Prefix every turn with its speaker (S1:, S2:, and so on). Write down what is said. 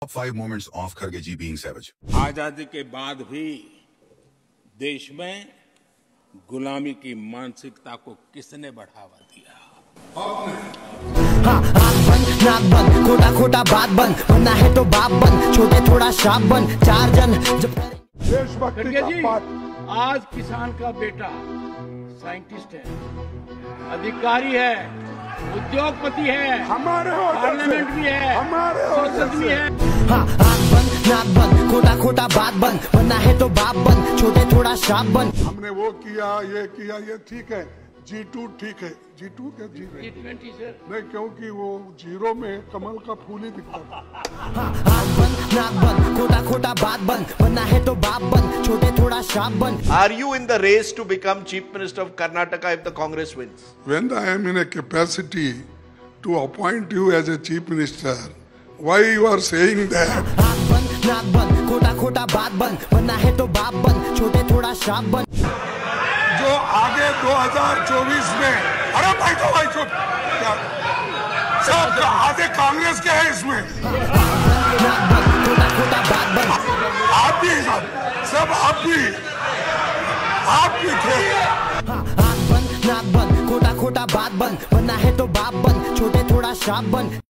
S1: top 5 moments of Kharge being savage.
S2: आजादी के बाद भी देश में गुलामी की मानसिकता को किसने बढ़ावा दिया?
S3: हाँ, आँख बंद नाक बंद खोटा खोटा बात बंद बनना है तो बाप बंद छोटे थोड़ा शाप बंद चार जन जब
S4: देशभक्ति का पाठ।
S2: आज किसान का बेटा साइंटिस्ट है, अधिकारी है, उद्योगपति है,
S4: हमारे
S2: पार्लियामेंट भी है,
S4: हमारे
S2: संसद भी है।
S3: हाँ, आँख बंद नाक बंद खोटा खोटा बात बंद बनना है तो बाप बंद छोटे थोड़ा शाप बंद।
S4: हमने वो किया, ये ठीक है। G2 ठीक है, G2 क्या
S2: G20 सर
S4: नहीं, क्योंकि वो जीरो में कमल का फूल ही दिखता था।
S3: हाँ, आँख बंद नाक बंद खोटा खोटा बात बंद बनना है तो बाप बंद छोटे थोड़ा शाप बंद।
S5: Are you in the race to become Chief Minister of Karnataka if the Congress wins?
S4: When I am in a capacity to appoint you as a Chief Minister, why you are saying that?
S3: आँख बंद नाक बंद खोटा खोटा बात बंद बनना है तो बाप बंद छोटे थोड़ा शाप बंद।
S4: जो आगे 2024 में, अरे भाई चुप, सब आधे कांग्रेस के है इसमें, आप भी सब आप भी थे।
S3: आँख बंद नाक बंद खोटा खोटा बात बंद बनना है तो बाप बंद छोटे थोड़ा शाप बंद।